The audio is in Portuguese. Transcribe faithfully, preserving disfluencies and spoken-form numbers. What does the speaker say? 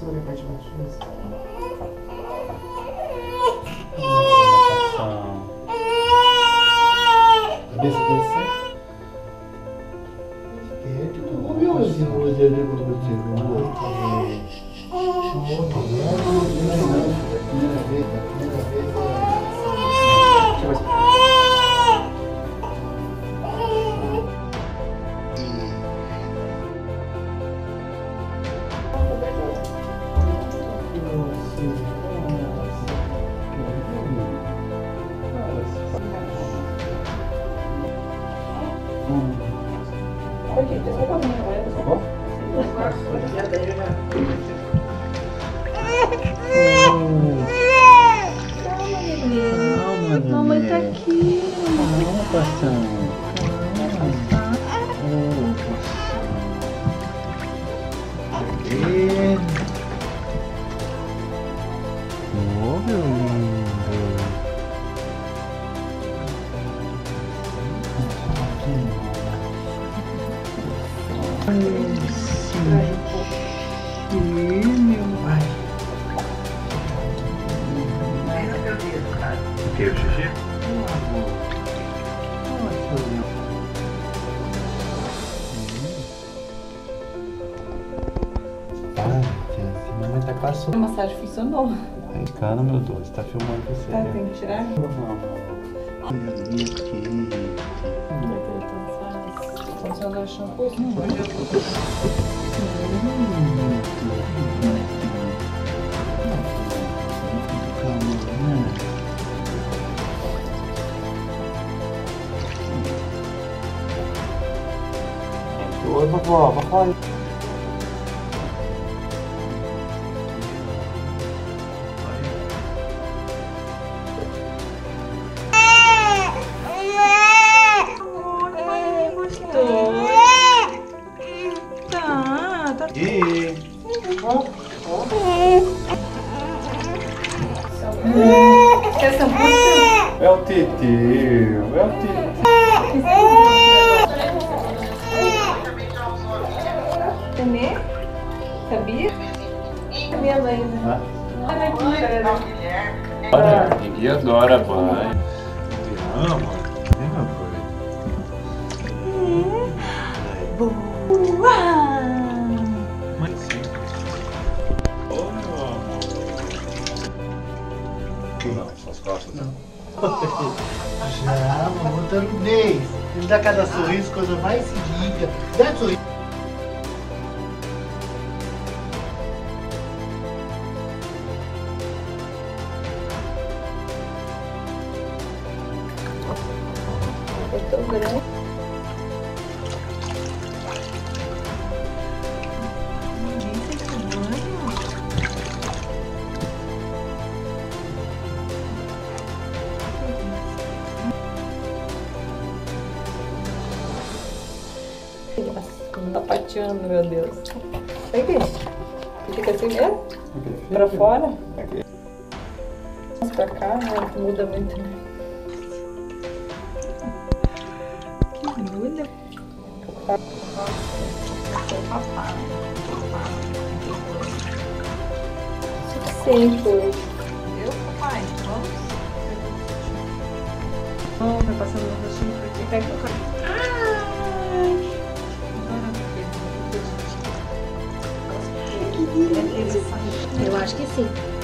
Segura a parte de baixo. Isso. Cabeça descer. O meu vizinho hoje ali quando eu tive um outro. Primeira vez, primeira vez. Mamãe tá aqui. Calma, paixão. Ô, meu lindo. Sim, meu pai. O que, o xixi? Mamãe tá quase A massagem funcionou. Cara, meu Deus, tá filmando você. Tá, tem que tirar? Funcionou o shampoo? Oi, vovó, vovó. Tá, tá. E Quer shampoo? é o titio, é o titio. Comer? Sabia? Minha mãe, né? Olha aqui, Olha, ninguém adora banho. Ama, mesma coisa. boa! Mas sim. Ô, meu amor. Não, suas costas não. Já, mamãe tá nudez. Ele dá cada sorriso, coisa mais linda. Dá sorriso. Eu tô grande. Tá pateando, meu Deus. Vem, bicho. Fica assim mesmo? Pra fora? Aqui. Pra cá, né? Muda muito. Que muda. Suficiente hoje. Viu, papai? Vamos? Vamos, vai passando no rostinho por aqui. Pega o carro. Eu acho que sim.